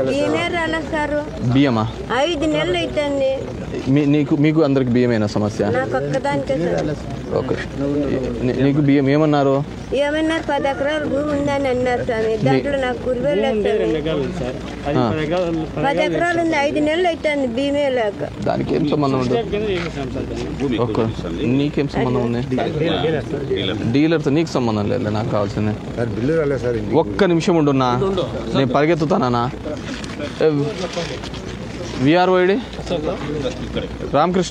బియ్యమా? 5 నెలలు అవుతుంది. మీకు అందరికి బియ్యమేనా సమస్య? ఓకే. నీకు బియ్యం ఏమన్నారు? 10 ఎకరాలు భూమి ఉందని అన్నారు స్వామి. దాంట్లో నాకు కురివేలు 10 ఎకరాలు ఉంది. 5 నెలలు అవుతుంది బియ్యమే లేక. దానికి ఏం సంబంధం ఉంది? నీకేం సంబంధం ఉంది? డీలర్తో నీకు సంబంధం లేదు. నాకు కావాల్సింది ఒక్క నిమిషం ఉండున్నా, నేను పరిగెత్తుతానా? విఆర్ఓడి రామకృష్ణ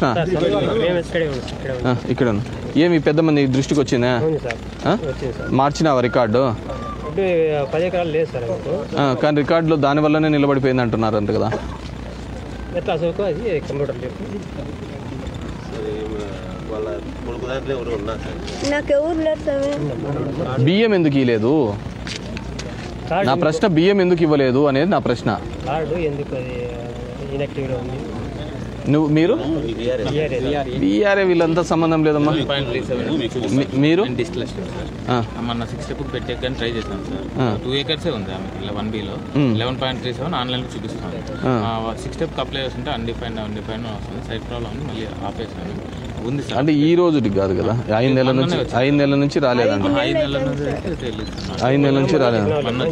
ఇక్కడ ఏమి పెద్ద మంది దృష్టికి వచ్చిందా? మార్చినావా రికార్డు? కానీ రికార్డులో దానివల్లనే నిలబడిపోయింది అంటున్నారు అంత కదా. బియ్యం ఎందుకు ఇవ్వలేదు? నా ప్రశ్న బియ్యం ఎందుకు ఇవ్వలేదు అనేది నా ప్రశ్న. మీరు బీఆర్ఏ వీళ్ళంతా సంబంధం లేదమ్మా. మీరు మన 6 స్టెప్ పెట్టే కానీ ట్రై చేస్తాం సార్. 2 acres ఉంది 1Bలో 11.37 ఆన్లైన్లో చూపిస్తాను. 6 స్టెప్ అప్లై చేస్తుంటే అన్డిఫైన్డ్ వస్తుంది. సైట్ ప్రాబ్లం ఉంది, మళ్ళీ ఆపేసాను ఉంది సార్. అంటే ఈ రోజుకి కాదు కదా, 5 నెలల నుంచి రాలేదంట. 5 నెలల నుంచి రాలేదు.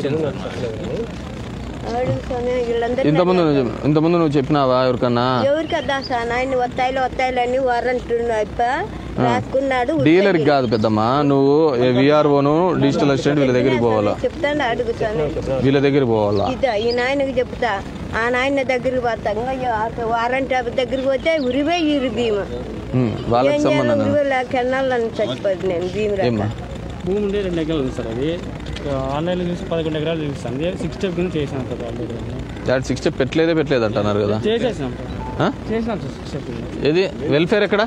ఇంతకుముందు నువ్వు చెప్పినావా ఎవరికన్నా? ఎవరికద్దా సార్, ఆయన వత్తాయిలు రాసుకున్నాడు. డీలర్ కాదు పెద్దమ్మా, నువ్వు విఆర్ఓను డిజిటల్ అసిస్టెంట్ వీళ్ళ దగ్గరికి పోవాలా? చెప్తాను, అడుగుతాను. వీళ్ళ దగ్గరికి పోవాలా? ఈ నాయనకి చెప్తా, ఆ నాయన దగ్గరికి పోతాం. వారంటీ దగ్గరికి పోతే ఉరివే భీమా వాళ్ళకి సంబంధం కెన్నాళ్ళని చచ్చిపోతుంది. నేను భీమరా భూమి ఉండే 2 ఎకరాలు ఉంది సార్. అది ఆన్లైన్లో చూసి 11 ఎకరాలు చూపిస్తుంది. 6 స్టెప్ కింద చేసాం సార్. ఆల్రెడీ 6 స్టెప్ పెట్టలేదు అంటున్నారు కదా. చేసాం సార్. 6 స్టెప్. ఏది వెల్ఫేర్ ఎక్కడ?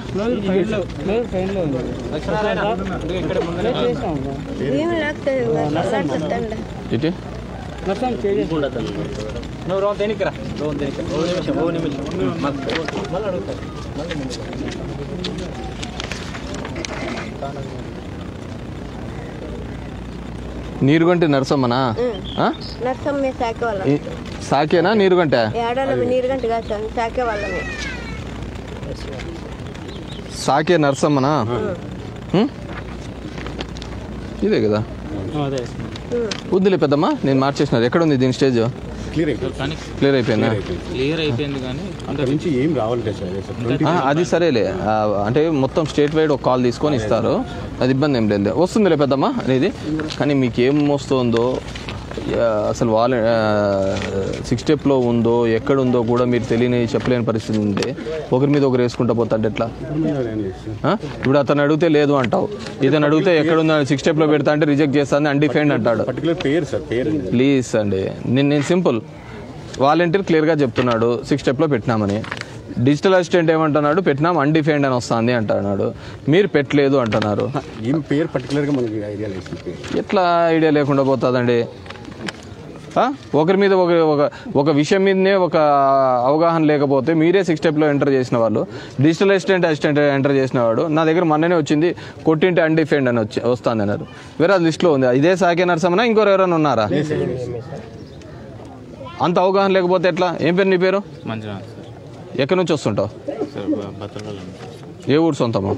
ఇటు నీరుగంటి నరసమ్మనా? సాకేనా నీరుగంట? సాకే నరసమ్మనా? ఇదే కదా. వద్దులే పెద్దమ్మా, నేను మార్చేసినారు. ఎక్కడ ఉంది దీని స్టేజ్? క్లియర్ అయిపోయిందా? క్లియర్ అయిపోయింది కానీ నుంచి ఏం రావాలి అది సరేలే. అంటే మొత్తం స్టేట్ వైడ్ ఒక కాల్ తీసుకొని ఇస్తారు, అది ఇబ్బంది ఏం లేదు. వస్తుందిలే పెద్దమ్మా అనేది. కానీ మీకు ఏం వస్తుందో అసలు 6 స్టెప్లో ఉందో ఎక్కడుందో కూడా మీరు చెప్పలేని పరిస్థితి ఉంది. ఒకరి మీద ఒకరు వేసుకుంటా పోతాడు ఎట్లా? ఇప్పుడు అతను అడిగితే లేదు అంటావు, ఇతను అడిగితే ఎక్కడుందో 6 స్టెప్లో పెడతా అంటే రిజెక్ట్ చేస్తాను, అన్డిఫైన్డ్ అంటాడు. ప్లీజ్ అండి, నేను సింపుల్ వాలంటీర్ క్లియర్గా చెప్తున్నాడు 6 స్టెప్లో పెట్టినామని. డిజిటల్ అసిస్టెంట్ ఏమంటున్నాడు? పెట్టినాం అన్డిఫైన్డ్ అని వస్తుంది అంటున్నాడు. మీరు పెట్టలేదు అంటున్నారు. ఏం పేరు పర్టికులర్గా మనకి ఐడియా లేదు. ఎట్లా ఐడియా లేకుండా పోతుందండి? ఒకరి మీద ఒక విషయం మీదనే ఒక అవగాహన లేకపోతే మీరే 6 స్టెప్లో ఎంటర్ చేసిన వాళ్ళు, డిజిటల్ అసిస్టెంట్ ఎంటర్ చేసిన వాడు నా దగ్గర మొన్ననే వచ్చింది కొట్టింటే అన్డిఫైన్డ్ అని వస్తుంది అన్నారు. వేరే లిస్ట్లో ఉంది. ఇదే సాకే నరసమ్మనా ఇంకోరు ఎవరైనా ఉన్నారా? అంత అవగాహన లేకపోతే ఎట్లా? ఏం పేరు నీ పేరు? మంజునాథ్. ఎక్కడి నుంచి వస్తుంటావు? ఏ ఊరు సొంతము?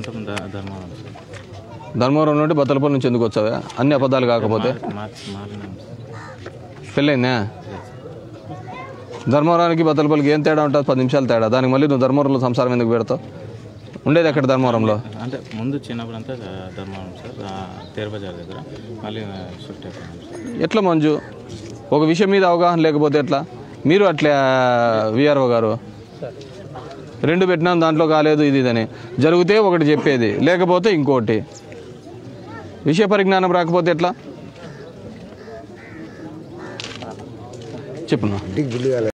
ధర్మవరం నుండి బత్తలపల్లి నుంచి ఎందుకు వచ్చావా? అన్ని అబద్ధాలు కాకపోతే. పెళ్ళైందా? ధర్మవరానికి బత్తలపల్లికి ఏం తేడా ఉంటుంది? 10 నిమిషాలు తేడా. దానికి మళ్ళీ నువ్వు ధర్మవరంలో సంసారం ఎందుకు పెడతావు? ఉండేది ఎక్కడ ధర్మవరంలో? అంటే ముందు చిన్నప్పుడు అంతా ధర్మవరం సార్, తేరు బజార్ దగ్గర. మళ్ళీ షిఫ్ట్ అయిపోయాను. ఎట్లా మంజు, ఒక విషయం మీద అవగాహన లేకపోతే ఎట్లా? మీరు అట్లా విఆర్ఓ గారు 2 పెట్టినాం దాంట్లో కాలేదు ఇది ఇదని జరిగితే ఒకటి చెప్పేది, లేకపోతే ఇంకోటి. విషయ పరిజ్ఞానం రాకపోతే ఎట్లా? చెప్పు.